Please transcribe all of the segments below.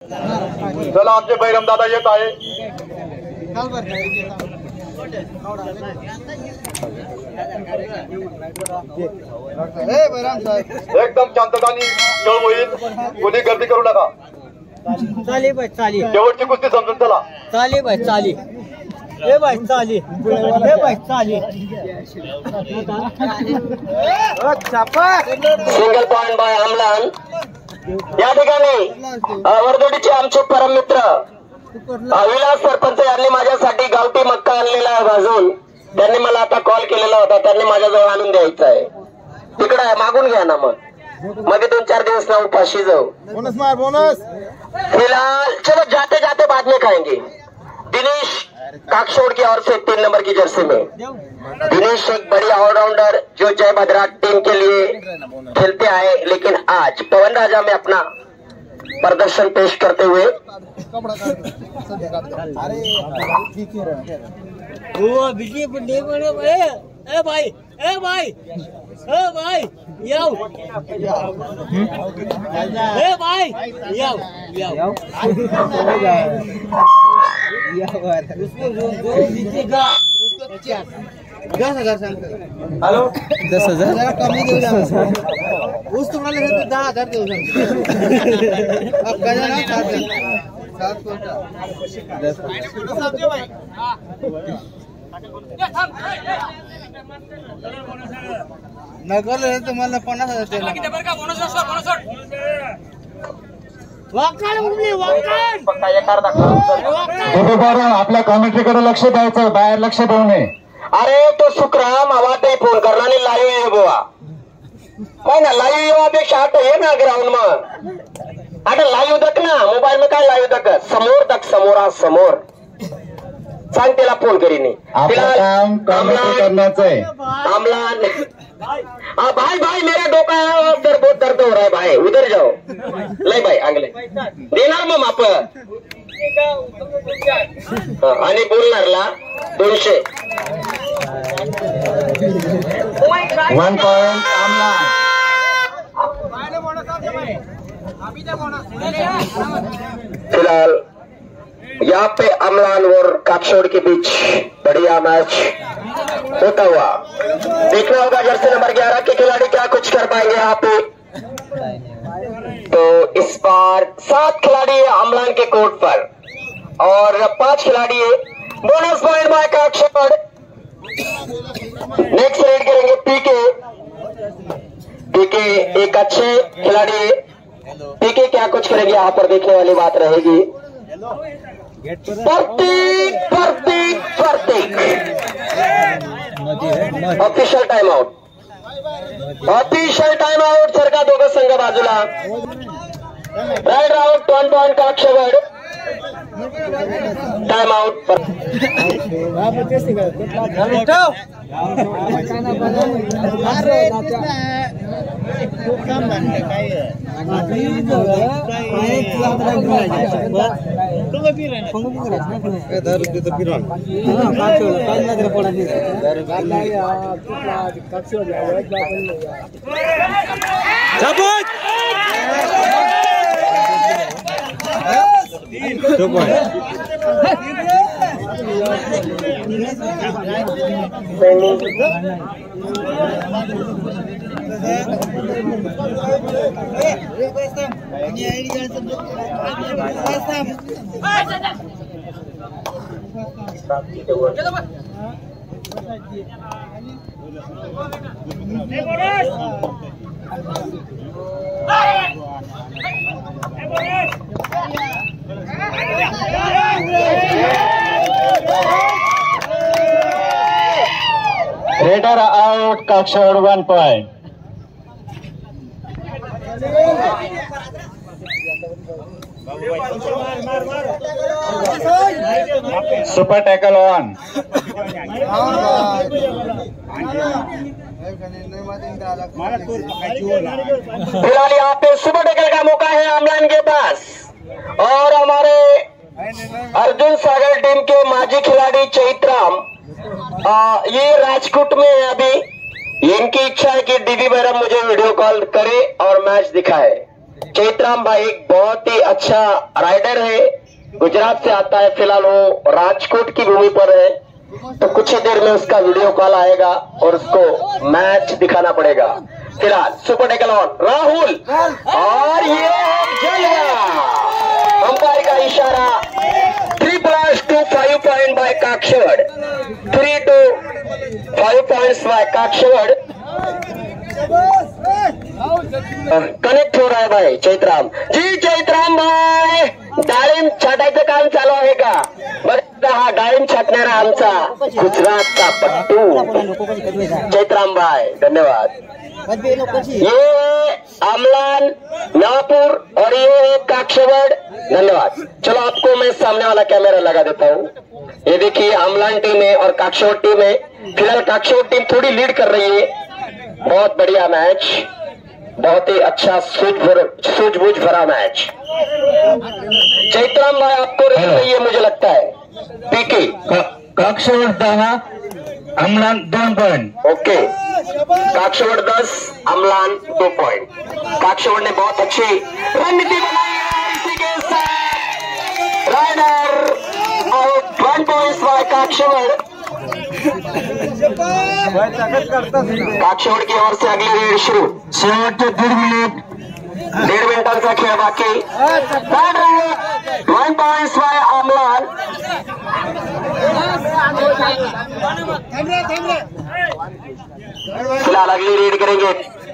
चला आमचे बैरम दादा येत आहे. एकदम शांततानी खेळ होईल. कोणी गर्दी करू नका. चाली बाई चाली. शेवटची कुस्ती समजून चला. चाली बाई चाली. ए बाई चाली. ए बाई चाली. Single point by Amlan. या ठिकाणी वर्दोडीचे आमचे परम मित्र विलास सरपंच यांनी माझ्यासाठी गावठी मक्का आणलेला आहे भाजून. त्यांनी मला आता कॉल केलेला होता. त्यांनी माझ्याजवळ आणून द्यायचा आहे. तिकडे आहे, मागून घ्या ना. मग 2-4 दिवस ना उपाशी जाऊ. बोनस मार बोनस. फिलहाल चलो जाते जाते बाद में खाएंगे. दिनेश काकशोड़ की ओर से 3 नंबर की जर्सी में दिनेश एक बढ़िया ऑलराउंडर जो जय भद्रा टीम के लिए खेलते आए, लेकिन आज पवन राजा में अपना प्रदर्शन पेश करते हुए ए भाई ए भाई ए भाई याओ ए भाई याओ याओ हेलो 10,000 जरा कमी देऊ द्या. ऊस तुम्हाला 10,000 देऊ सांगतो. अब काय ना 7 नगरला तुम्हाला 50,000 आपल्या कॉमेंट्रीकडे लक्ष द्यायचं, बाहेर लक्ष देऊ नये. अरे तो सुखराम आवाज नाही फोन करणार नाही. लाईव्ह आहे बुवा. काय ना लाईव्ह येवापेक्षा आता ये ना ग्राउंड मग. आता लाईव्ह दक ना मोबाईल में. काय लाईव्ह दक समोर दक समोरा समोर सांग त्याला फोन करीने. काम करण्याचं आहे. अमलान भाई भाई मेरा डोका दर बहुत दर्द हो रहा है भाई. उधर जाओ. लय भाई आंगले देणार मग माप. आणि बोलणारला 200. 1 पॉइंट अमलान. फिलहाल यहाँ पे अमलान और काकशोड़ के बीच बढ़िया मैच होता हुआ देखना होगा. जर्सी नंबर 11 के खिलाड़ी क्या कुछ कर पाएंगे यहाँ पे. तो इस बार 7 खिलाड़ी है अमलान के कोर्ट पर और 5 खिलाड़ी है. Bonus point by Kakshewad. Next raid करेंगे पीके. पीके एक अच्छे खिलाड़ी है. पीके क्या कुछ करेंगे यहाँ पर देखने वाली बात रहेगी. Pratik official time out. Official time out. सर का दोघं संघ बाजूला. Right out 1 point Kakshewad. Time out. Raider out. Kakshewad 1 point. Super tackle on. फिलहाल यहाँ पे सुपर टैकल का मौका है अमलान के पास. और हमारे अर्जुन सागर टीम के माजी खिलाड़ी चैत्राम ये राजकोट में है अभी. इनकी इच्छा है कि डीडी बैरम मुझे वीडियो कॉल करे और मैच दिखाए. चैत्राम भाई एक बहुत ही अच्छा राइडर है, गुजरात से आता है, फिलहाल वो राजकोट की भूमि पर है, तो कुछ ही देर में उसका वीडियो कॉल आएगा और उसको मैच दिखाना पड़ेगा। फिलहाल सुपर टेकल ऑन राहुल, और ये जल गया, अंपायर का इशारा। 3+2 5 point by Kakshewad, 3 to 5 points by Kakshewad. Connect हो रहा है भाई चैत्राम जी। चैत्राम भाई डाळिंब छाटायचं काम चालू आहे का? बरं, हा डाळिंब छाटणारा आमचा गुजरातचा पट्टू चैत्राम भाई, धन्यवाद। ये अमलान नागपुर और ये काक्षवड़, धन्यवाद। चलो आपको मैं सामने वाला कैमरा लगा देता हूँ। ये देखिए अमलान टीम है और काक्षवड़ टीम है। फिलहाल काक्षवड़ टीम थोड़ी लीड कर रही है। बहुत बढ़िया मैच, बहुत ही अच्छा सूझबूझ भरा मैच। चैत्राम भाई आपको रेस रही है मुझे लगता है। PK Kakshewad 10, Amlan 2 point. Okay, Kakshewad 10, Amlan 2 point. Kakshewad ने बहुत अच्छी रणनीति बनाई है। इसी के साथ raider out, 1 point by Kakshewad. Kakshewad की ओर से अगली रेड शुरू। शेवटचे 1.5 मिनिटांचा खेळ बाकी। 1 पॉइंट बाय अमलान। फिलहाल अगली रेड करेंगे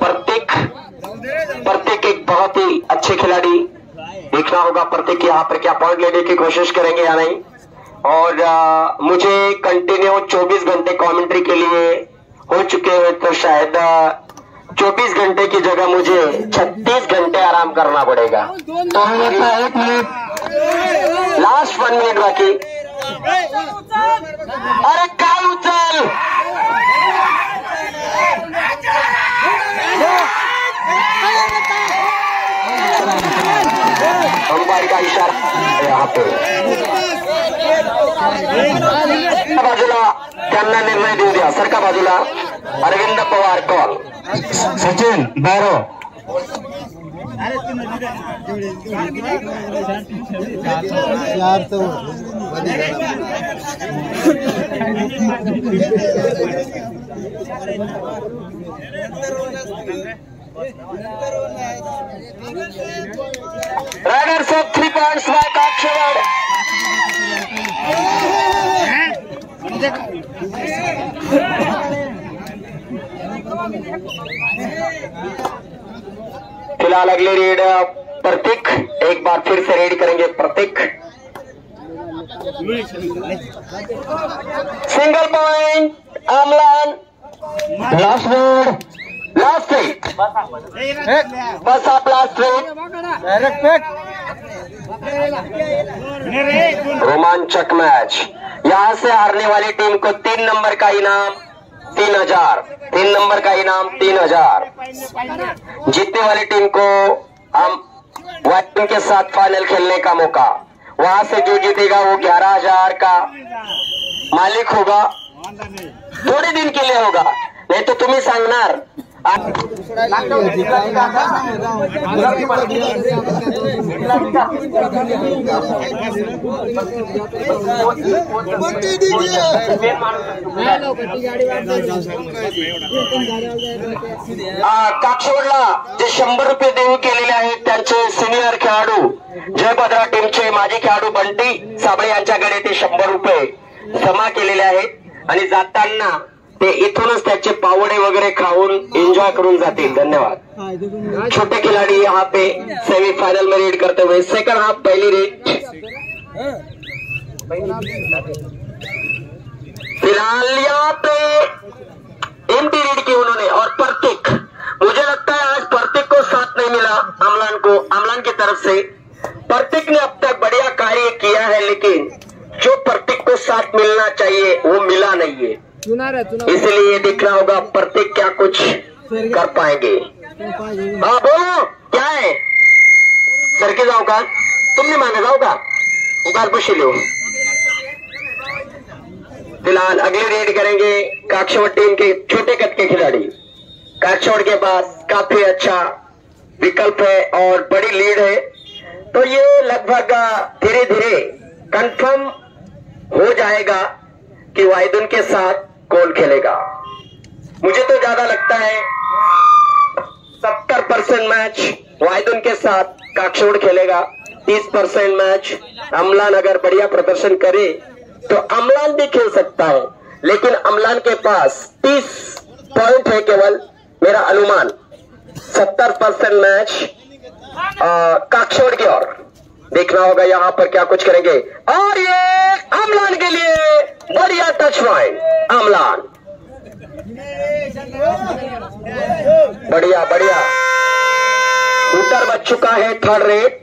प्रत्येक एक बहुत ही अच्छे खिलाड़ी। देखना होगा प्रत्येक यहाँ पर क्या पॉइंट लेने की कोशिश करेंगे या नहीं। और मुझे कंटिन्यू 24 घंटे कमेंट्री के लिए हो चुके हैं, तो शायद 24 घंटे की जगह मुझे 36 घंटे आराम करना पड़ेगा। तो 1 मिनट, लास्ट 1 मिनिट बाकी। अरे काय उचल, अंपायर का इशारा यहाँ पे। बाजूला त्यांना निर्णय देऊ द्या, सरका बाजूला। अरविंद पवार कॉल, सचिन बैरो। Raiders off 3 points by Kakshewad. फिलहाल अगली रेड प्रतीक, एक बार फिर से रेड करेंगे Pratik. Single point Amlan, last raid, last raid, बस आप लास्ट रेड। रोमांचक मैच। यहां से हारने वाली टीम को 3 नंबर का इनाम 3000, 3 नंबर का इनाम 3000। जीतने वाली टीम को हम व्हाइट टीम के साथ फाइनल खेलने का मौका। वहां से जो जीतेगा वो 11000 का मालिक होगा। थोड़े दिन के लिए होगा, नहीं तो तुम्ही सांगणार। काक्षवडला जे 100 रुपये देऊ केलेले आहेत त्यांचे सिनियर खेळाडू जयभद्रा टीमचे माजी खेळाडू बंटी साबळे यांच्याकडे ते 100 रुपये जमा केलेले आहेत आणि जाताना ते इथूनच त्याचे पावडे वगैरे खाऊन एंजॉय करून जातील। धन्यवाद। छोटे खिलाड़ी यहाँ पे सेमीफाइनल में रेड करते हुए, सेकंड हाफ पहली रेड। फिलहाल यहाँ पे एम्प्टी रेड की उन्होंने, और प्रतीक, मुझे लगता है आज प्रतीक को साथ नहीं मिला अमलान को, अमलान की तरफ से। प्रतीक ने अब तक बढ़िया कार्य किया है, लेकिन जो प्रतीक को साथ मिलना चाहिए वो मिला नहीं है। इसलिए देखना होगा प्रतीक क्या कुछ कर पाएंगे। हाँ बोलो, क्या है? सर के जाओ का तुमने मांगा जाओ का उगार पुशी लो। फिलहाल अगली रेड करेंगे काक्षवड़ टीम के छोटे कद के खिलाड़ी। काक्षवड़ के पास काफी अच्छा विकल्प है और बड़ी लीड है, तो ये लगभग धीरे धीरे कंफर्म हो जाएगा कि वाहिदुन के साथ कौन खेलेगा। मुझे तो ज्यादा लगता है 70% मैच वाहिदुन के साथ काकशोड़ खेलेगा, 30% मैच अमलान अगर बढ़िया प्रदर्शन करे तो अमलान भी खेल सकता है, लेकिन अमलान के पास 30 पॉइंट है केवल, मेरा अनुमान 70% मैच काकशोड़ की ओर। देखना होगा यहाँ पर क्या कुछ करेंगे, और ये अमलान के लिए बढ़िया टच पॉइंट, अमलान बढ़िया बढ़िया उत्तर बच चुका है। थर्ड रेट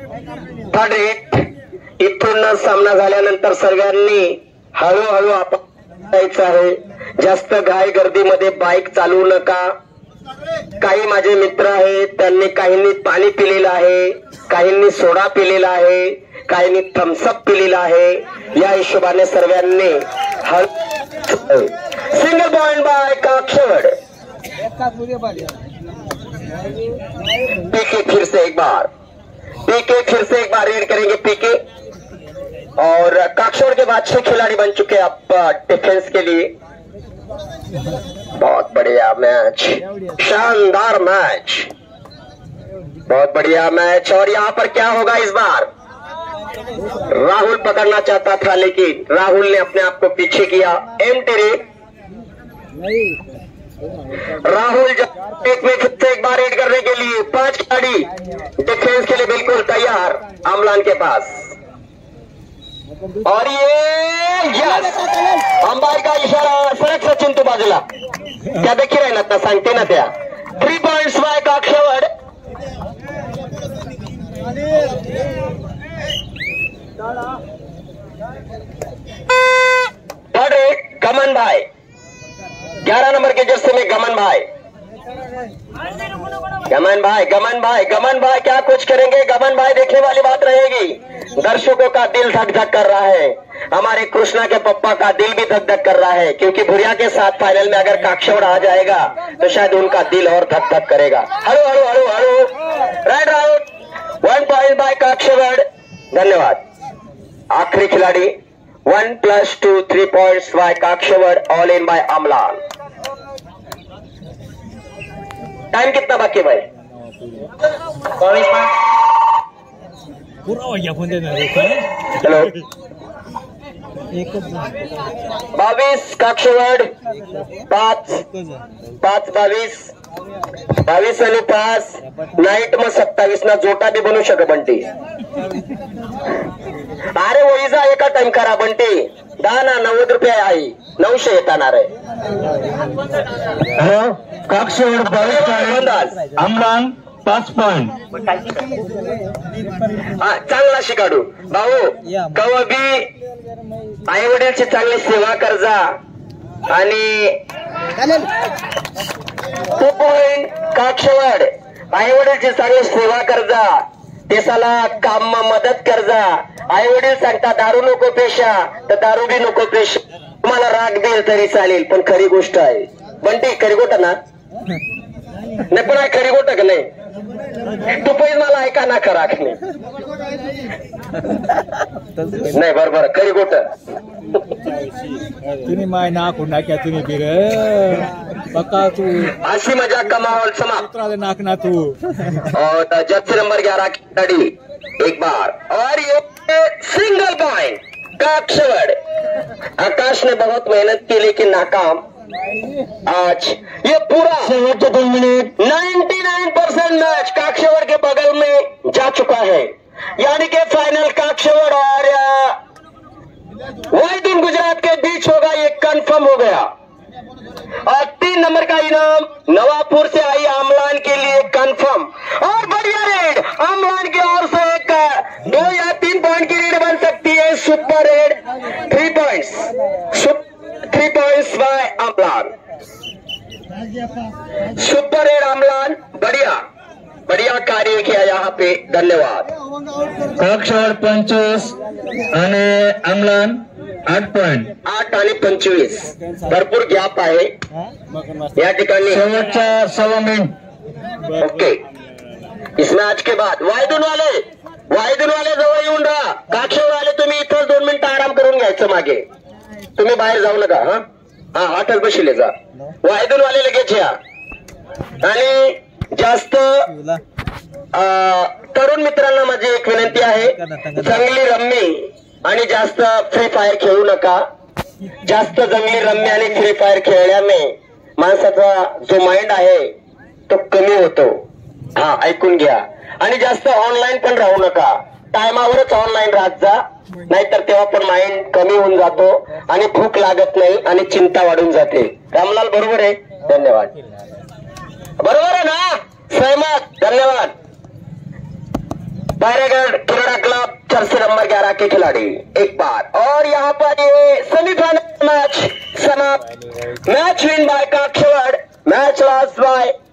इथून सामना झाल्यानंतर सर्वांनी हळूहळू जायचं आहे, जास्त घाई गर्दीमध्ये बाईक चालवू नका। काही माझे मित्र आहेत, त्यांनी काहींनी पाणी पिलेलं आहे, काहींनी सोडा पिलेला आहे, काहींनी थम्सअप पिलेला आहे, या हिशोबाने सर्वांनी single point by Kakshewad. PK फिर से एक बार रीड करेंगे पीके, और काकशोड़ के बाद 6 खिलाड़ी बन चुके हैं अब डिफेंस के लिए। बहुत बढ़िया मैच, शानदार मैच, बहुत बढ़िया मैच। और यहाँ पर क्या होगा इस बार, राहुल पकड़ना चाहता था लेकिन राहुल ने अपने आप को पीछे किया। एम्प्टी रेड, राहुल एक में फिर से एक बार रेड करने के लिए 5 खिलाड़ी डिफेंस के लिए बिल्कुल तैयार अमलान के पास, और ये यस अंबाई का इशारा, सरक सचिन तू बाजूला, त्या देखील राहिलात ना, सांगते ना त्या। 3 points by Kakshewad. Third raid गमन भाई, 11 नंबर के जर्सी में गमन भाई क्या कुछ करेंगे। गमन भाई देखने वाली बात रहेगी, दर्शकों का दिल धक धक कर रहा है, हमारे कृष्णा के पप्पा का दिल भी धक धक कर रहा है, क्योंकि भुरिया के साथ फाइनल में अगर काकशोड़ आ जाएगा तो शायद उनका दिल और धक धक करेगा। Hello right out, 1 point by Kakshewad. धन्यवाद। आखिरी खिलाड़ी 1 + 2 3 points by Kakshewad, all in by Amlan. Time कितना बाकी भाई? 22 हेलो 22 काकशोड़, 5 22 आणि 5 नाईट मग 27 ना जोटा बी बनू शकत बंटी। अरे वहीचा एका टाइम करा बंटी, 10 ना 90 रुपये आहे, 900 येताना रे। Kakshewad 22 point, Amlan 5 point. चांगला शिकाडू भाऊ, कवा बी आई वडीलची चांगली सेवा करजा, आणि 2 पॉइंट काकशोड़, आई वडीलची चांगली सेवा करजा, देशाला काम मदत करजा। आई वडील सांगता दारू नको पेशा, तर दारू बी नको पेशा, तुम्हाला राग देईल तरी चालेल, पण खरी गोष्ट आहे बंटी, खरी गोष्ट ना नाही, पण खरी गोष्ट का नाही, तू पैसे मला ऐका ना खरा नाही, बरोबर खरी गोष्ट। तुम्ही माय नाक नाक्या तुम्ही फिर पक्का तू अशी मजा कमावल समाप्त। नाक ना तू, और जर्सी नंबर 11 खिलाड़ी एक बार, और ये सिंगल पॉइंट काकशोड़। आकाश ने बहुत मेहनत की लेकिन नाकाम। आज ये पूरा 2 मिनट 99% मैच काकशोड़ के बगल में जा चुका है, यानी कि फाइनल काकशोड़ और वाहिदुन गुजरात के बीच होगा, ये कंफर्म हो गया। और 3 नंबर का इनाम नवापुर से आई अमलान के लिए कंफर्म, और बढ़िया रेड अमलान की ओर से एक 2 या 3 पॉइंट की रेड बन सकती है। Super raid 3 points by Amlan, super raid Amlan, बढ़िया कार्य किया यहाँ पे, धन्यवाद। काकशोड़ 25 आणि अमलान 8 पॉइंट, 8 आणि 25 भरपूर गॅप आहे या ठिकाणी। शेवटचा 1.25 मिनिट। ओके इस मैच के बाद वायदून वाले जवळ येऊन राहा. काक्षेवर आले तुम्ही इथं 2 मिनिटं आराम करून घ्यायचं. मागे तुम्ही बाहेर जाऊ नका. हा हॉटेल बसले जा. वायदून वाले लगेच या. आणि जास्त तरुण मित्रांना माझी एक विनंती आहे, जंगली रम्मी आणि जास्त फ्री फायर खेळू नका. जास्त जंगली रम्मी आणि फ्री फायर खेळल्याने माणसाचा जो माइंड आहे तो कमी होतो. हा ऐकून घ्या. आणि जास्त ऑनलाईन पण राहू नका. टायमावरच ऑनलाईन राहत जा, नाहीतर तेव्हा पण माइंड कमी होऊन जातो आणि भूक लागत नाही आणि चिंता वाढून जाते. रामलाल बरोबर आहे? धन्यवाद. बरोबर है ना? सहमत? धन्यवाद. बैरागढ़ किराड़ा क्लब 4 से नंबर 11 के खिलाड़ी एक बार. और यहाँ पर ये सेमीफाइनल मैच समाप्त. Match win by Kakshewad, match lost bye